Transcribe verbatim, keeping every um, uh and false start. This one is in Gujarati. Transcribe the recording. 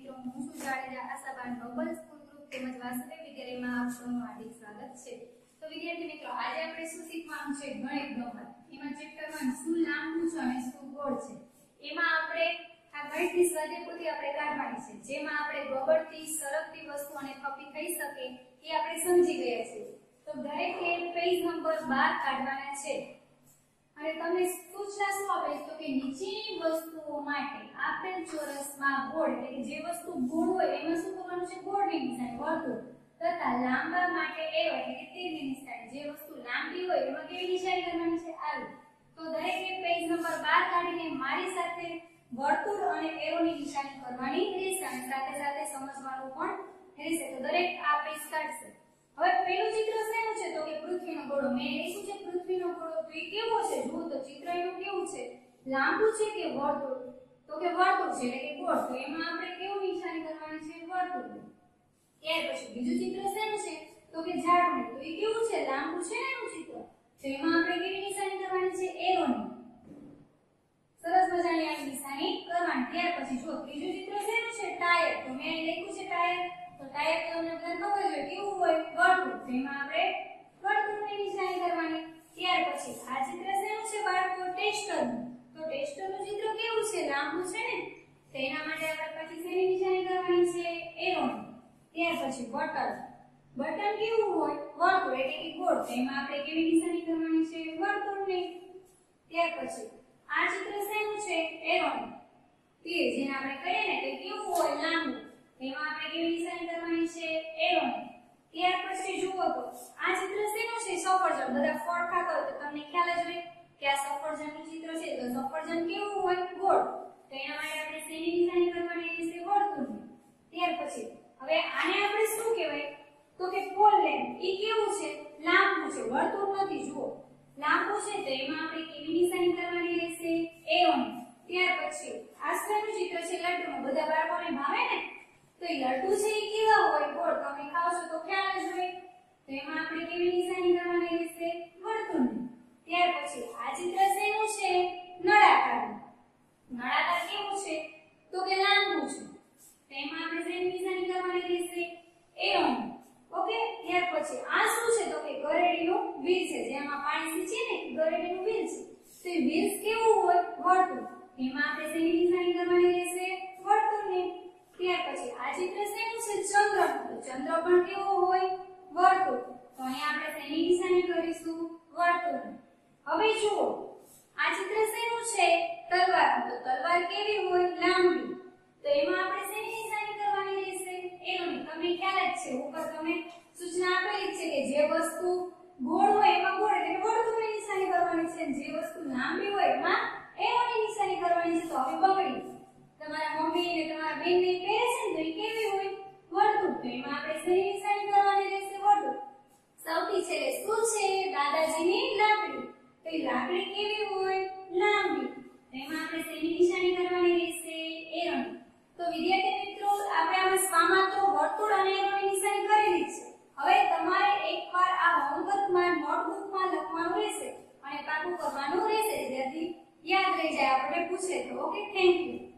મિત્રો, હું છું Jadeja Ashaban global school group તેમજ વાસુદેવ વિદ્યાલયમાં આપ સૌનું હાર્દિક સ્વાગત છે। તો વિદ્યાર્થી મિત્રો, આજે આપણે શું શીખવાનું છે? ગણિત નંબર એમાં ચેપ્ટર વન શું લાંબુ છે અને શું ગોળ છે, એમાં આપણે આ ગણિતની સ્વાધ્યાય પોથી આપણે કાઢવાની છે, જેમાં આપણે ગોળથી સરકતી વસ્તુ અને કપી થઈ શકે એ આપણે સમજી ગયા છીએ। તો દરેકે પેજ નંબર બાર કાઢવાના છે અને તમને સૂચના શું આપે છે? તો કે નીચેની વસ્તુઓ માટે આપેલ ચોરસમાં ગોળ, એટલે કે જે વસ્તુ ગોળ હોય એમાં શું કરવાનું છે? ગોળની નિશાની, વર્તુળ, તથા લાંબા માટે એરો એટલે કે તીરની નિશાની, જે વસ્તુ લાંબી હોય એમાં કેવી નિશાની કરવાની છે? આવી। તો દરેકે પેજ નંબર બાર કાઢીને મારી સાથે વર્તુળ અને એરોની નિશાની કરવાની રહેશે અને સાથે સાથે સમજવાનું પણ રહેશે। તો દરેક આ પેજ કાઢશે। હવે પહેલું ચિત્ર શેનું છે? તો કે પૃથ્વીનો ગોળો। મેં લખ્યું છે પૃથ્વીનો ગોળો, તો એ કેવો છે? જુઓ તો ચિત્ર એનું કેવું છે? લાંબુ છે કે વર્તુળ? તો કે વર્તુળ છે, એટલે કે ગોળ। તો એમાં આપણે કેવું નિશાની કરવાની છે? વર્તુળ। ત્યાર પછી બીજું ચિત્ર શેનું છે? તો કે ઝાડનું। તો એ કેવું છે? લાંબુ છે ને એનું ચિત્ર, તો એમાં આપણે કેવી નિશાની કરવાની છે? એરોની। સરસ મજાની આ નિશાની કરવાની। ત્યાર પછી જો ત્રીજું ચિત્ર શેનું છે? ટાયર। તો મેં અહીં લખ્યું છે ટાયર, તો ટાયર તો તમને બધાને ખબર છે કેવું હોય? વર્તુળ। તો એમાં આપણે વર્તુળની નિશાની કરવાની। ત્યાર પછી આ ચિત્ર શેનું છે બાળકો? ટેસ્ટરનું। તો ટેસ્ટરનું ચિત્ર કેવું છે? લાંબુ છે ને, તો એના માટે આપણે પછી શેની નિશાની કરવાની છે? એરોની। ત્યાર પછી બટન। બટન કેવું હોય? વર્તુળ એટલે કે ગોળ। તો એમાં આપણે કેવી નિશાની કરવાની છે? વર્તુળની। ત્યાર પછી આ ચિત્ર શેનું છે? એરોની। તીર જેને આપણે કહીએ ને કે કેવું હોય? લાંબુ। એમાં આપણે કેવી નિશાની કરવાની છે? એરોની। ત્યાર પછી જુઓ તો આ ચિત્ર શેનું છે? સફરજન। બધા ફળ ખાતા હોય તો તમને ખ્યાલ જ હોય કે આ સફરજનનું ચિત્ર છે। તો સફરજન કેવું હોય? ગોળ। તો એના માટે આપણે શેની નિશાની કરવાની રહેશે? વર્તુળની। ત્યાર પછી હવે આને આપણે શું કહેવાય? તો કે પોલ લેમ્પ। ઈ કેવું છે? લાંબુ છે, વર્તુળ નથી। જુઓ લાંબુ છે, તો એમાં આપણે કેવી નિશાની કરવાની રહેશે? એરોની। ત્યાર પછી આ શેનું ચિત્ર છે? લડ્ડુનું। બધા બાળકોને ભાવે ને, તો એ લડ્ડુ છે એ કેવા હોય? ગોળ। તમે ખાવ છો તો ખ્યાલ જ હોય, તો એમાં આપણે કેવી નિશાની કરવાની રહેશે? વર્તુળની। ત્યાર પછી આ ચિત્ર શેનું છે? નળાકાર। નળાકાર કેવું છે? તો કે લાંબુ છે, તો એમાં આપણે શેની નિશાની કરવાની રહેશે? એરોની। ઓકે। ત્યાર પછી આ શું છે? તો કે ગરેડીનું વ્હીલ છે, જેમાં પાણી સીંચે ને ગરેડીનું વ્હીલ છે, તો એ વ્હીલ કેવું હોય? વર્તુળ। એમાં આપણે શેની નિશાની કરવાની રહેશે? વર્તુળની। ત્યાર પછી આ ચિત્ર શેનું છે? ચંદ્ર। તો ચંદ્ર પણ કેવો હોય? વર્તુળ। તો અહીંયા આપણે શેની નિશાની કરીશું? વર્તુળની। હવે જુઓ આ ચિત્ર શેનું છે? તલવાર। તો તલવાર કેવી હોય? લાંબી। તો એમાં આપણે શેની નિશાની કરવાની રહેશે? એરોની। તમને ખ્યાલ જ છે, ઉપર તમે સૂચના આપેલી છે કે જે વસ્તુ ગોળ હોય એમાં ગોળ એટલે વર્તુળની નિશાની કરવાની છે, જે વસ્તુ લાંબી હોય એમાં એરોની નિશાની કરવાની છે। તો હવે બંગડી તમારા મમ્મી ને તમારા બેન ને પહેરે છે ને, તો એ કેવી હોય? વર્તુળ। તો એમાં આપણે શેની નિશાની કરવાની રહેશે? વર્તુળ। સૌથી છેલ્લે શું છે? દાદાજીની લાકડી। તો એ લાકડી કેવી હોય? લાંબી। તો એમાં આપણે શેની નિશાની કરવાની રહેશે? એરોની। તો વિદ્યાર્થી મિત્રો, આપણે આમાં સ્વામાં તો વર્તુળ અને એરોની નિશાની કરેલી છે। હવે તમારે એકવાર આ હોમવર્કમાં નોટબુકમાં લખવાનું રહેશે અને પાકું કરવાનું રહેશે, જેથી યાદ રહી જાય, આપણે પૂછે તો। Okay, thank you.